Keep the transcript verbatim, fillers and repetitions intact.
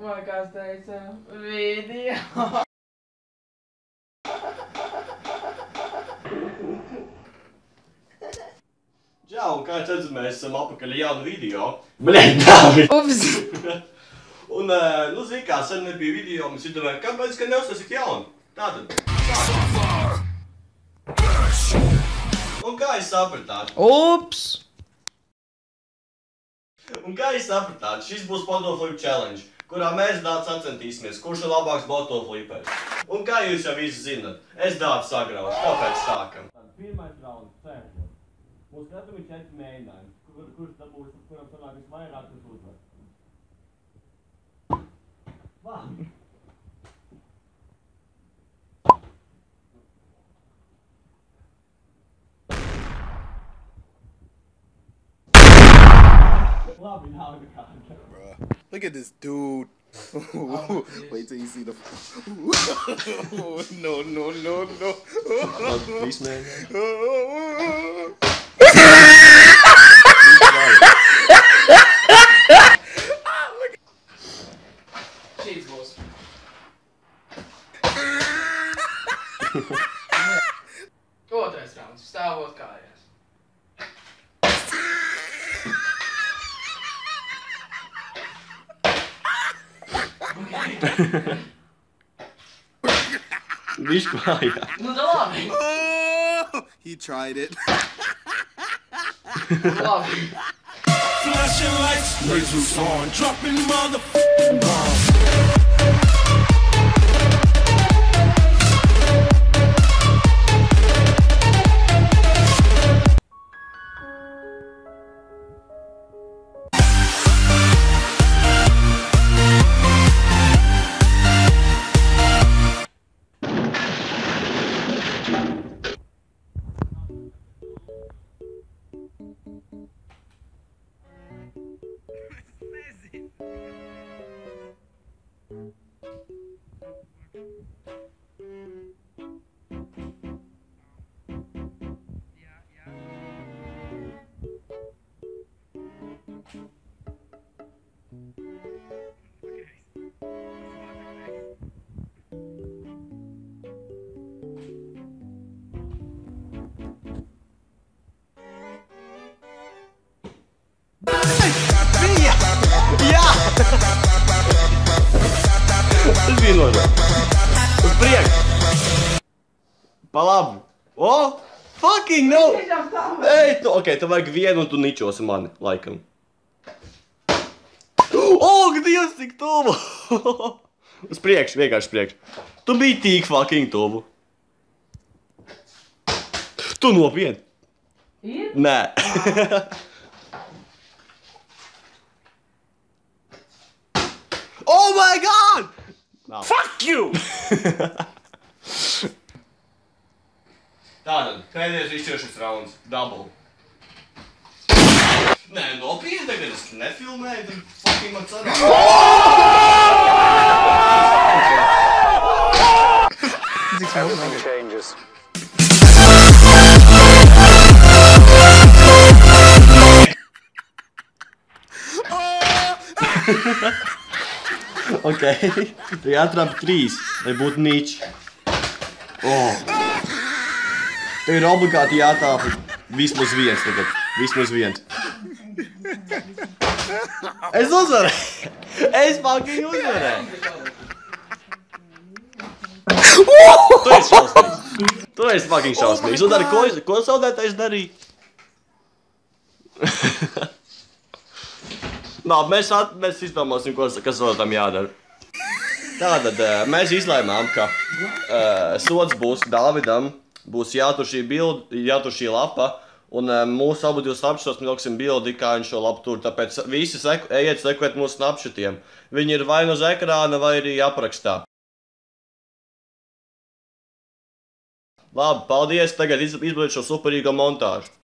Vai kāds teica, video. Čau, kā redzat, mēs esam apakaļ jaunu video. Bļaļ, Dāvi! Ups! Un, nu, zini kā, sen nebija video, mēs izdomājam, kāpēc, ka neuztaisīt jaunu. Tātad. Un kā jūs sapratāt? Ups! Un kā jūs sapratāt, šis būs Bottleflip challenge, kurā mēs Dāts sacentīsimies, kurš ir labāks bottlefliperis. Un kā jūs jau visi zinat, es Dāts sagraušu, tāpēc sākam. Pirmais rauns, sēžot. Mums katram ir četri mēģinājumi, kur, kurš dabūs, kuram sanāk visvairāk, kas uzvar. Labi. Labi, nav nekāda. Look at this dude. Wait till you see the. No, no, no, no. Viss mēģinājumi. Šīs būs. Otrais rauns. Stāvot kājās. Viņš klājā. Nu, da labi. Oh, he tried it. Labi. Flashing lights, lasers on, dropping motherfucking bombs. Jā! Tas bija nožēl. Uz priekšu. Pa labi. O! Fucking no! Ej, tu, ok, tu vajag vienu un tu ničosi mani, laikam. O, Dievs, cik tuvu! Uz priekšu, vienkārši uz priekšu. Tu biji tik fucking tuvu. Tu nopietni. Ir? Nē. Oh my god! No. Fuck you! Tātad, pēdējais izšķiršanas rauns. Double. Nē, nopietni, tagad es nefilmēju, tad fucking man sanāk. Everything changes. Ok, tu jāatrāpa trīs, lai būtu niči. Oh. Tev ir obligāti jātāpa vismaz viens tagad. Vismaz viens. Es uzvarēju! Es fucking uzvarēju! Tu esi šausmīgs. Tu esi fucking šausmīgs. Un dari, ko, ko zaudētais darīja? Nā, mēs, at, mēs izdomāsim, ko, kas vēl tam jādara. Tātad mēs izlēmām, ka uh, sods būs Dāvidam, būs jātur šī bildi, jātur šī lapa, un uh, mūsu abu divus snapšotos mēs liksim bildi, kā viņš šo lapu tur. Tāpēc visi seku, ejiet sekot mūsu snapšotiem. Viņi ir vai no uz ekrāna, vai arī aprakstā. Labi, paldies, tagad izbildīt šo superīgo montāžu.